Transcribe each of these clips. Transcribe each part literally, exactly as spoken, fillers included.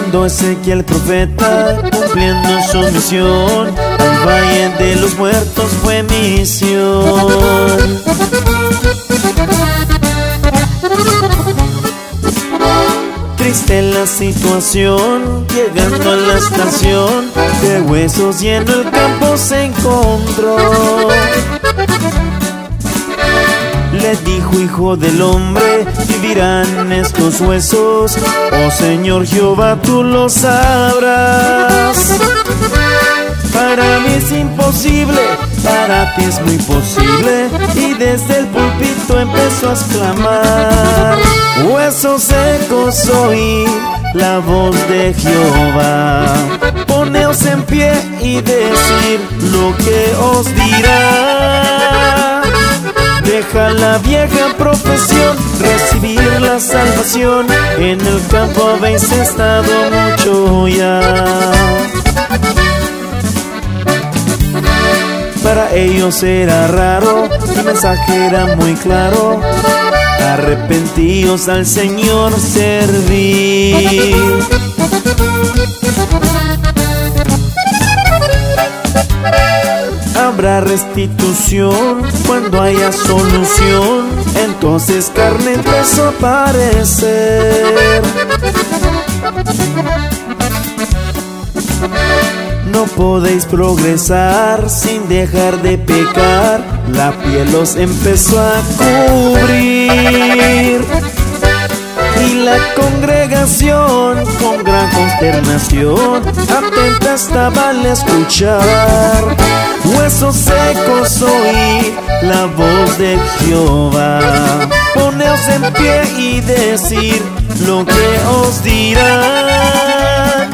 Cuando Ezequiel profeta, cumpliendo su misión, al valle de los muertos fue misión. Triste la situación, llegando a la estación, de huesos lleno el campo se encontró. Le dijo: hijo del hombre, ¿vivirán estos huesos? Oh Señor Jehová, tú lo sabrás. Para mí es imposible, para ti es muy posible. Y desde el púlpito empezó a exclamar: huesos secos, oí la voz de Jehová. Poneos en pie y decir lo que os dirá. Deja la vieja profesión, recibir la salvación. En el campo habéis estado mucho ya. Para ellos era raro, el mensaje era muy claro: arrepentíos, al Señor servir. Habrá restitución cuando haya solución. Entonces carne empezó a aparecer. No podéis progresar sin dejar de pecar. La piel los empezó a cubrir. Y la congregación con gran consternación atenta estaba al escuchar: huesos secos, oí la voz de Jehová. Poneos en pie y decir lo que os dirán.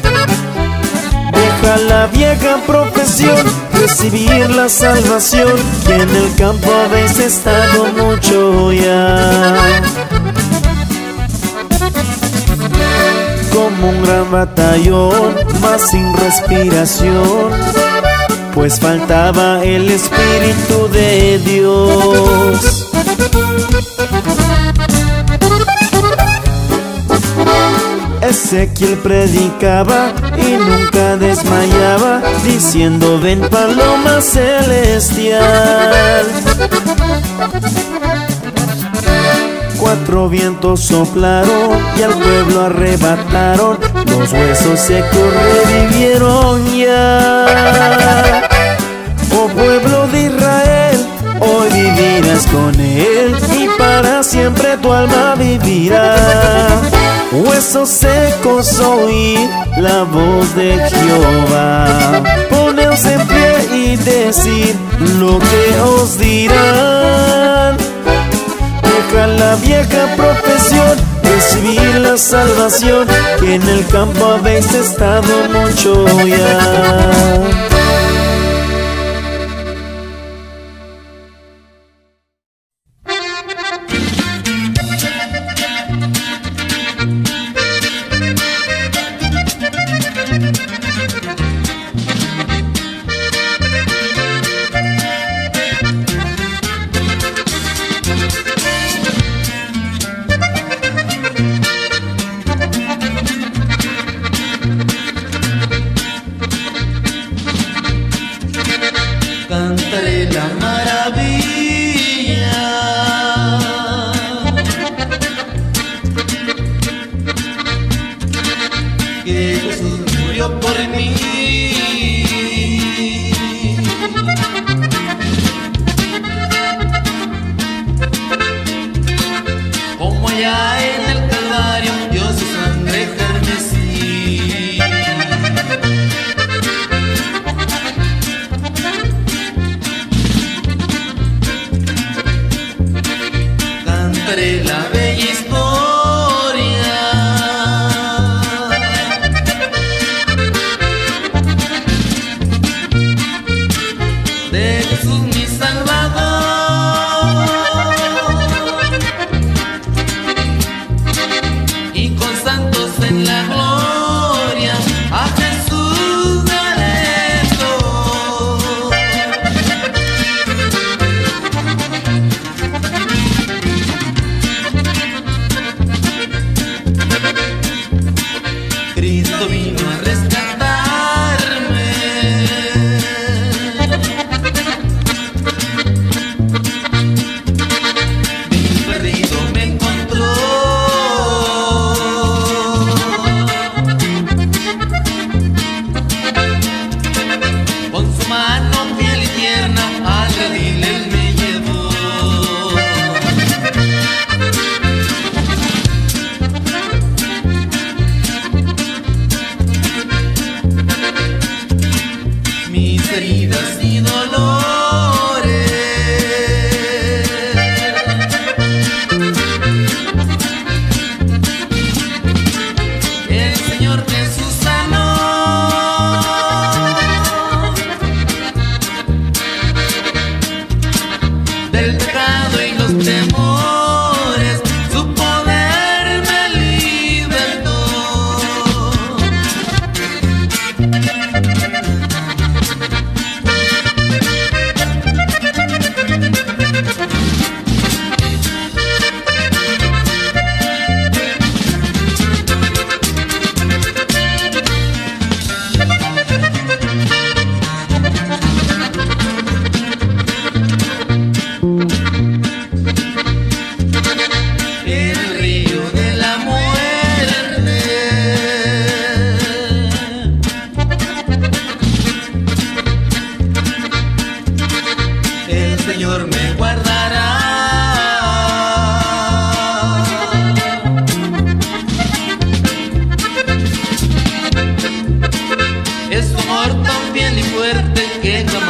Deja la vieja profesión, recibir la salvación, que en el campo habéis estado mucho ya. Como un gran batallón, mas sin respiración, pues faltaba el Espíritu de Dios. Ezequiel predicaba y nunca desmayaba, diciendo: ven paloma celestial. Cuatro vientos soplaron y al pueblo arrebataron, los huesos secos revivieron ya. Oh pueblo de Israel, hoy vivirás con él y para siempre tu alma vivirá. Huesos secos, oíd la voz de Jehová. Poneos en pie y decid lo que os dirán. Deja la vieja profesión, recibir la salvación, que en el campo habéis estado mucho ya. heridas y dolores. El Señor Jesús sanó del pecado y los temores, su poder me libertó. El río de la muerte, el Señor me guardará. Es su amor tan fiel y fuerte que jamás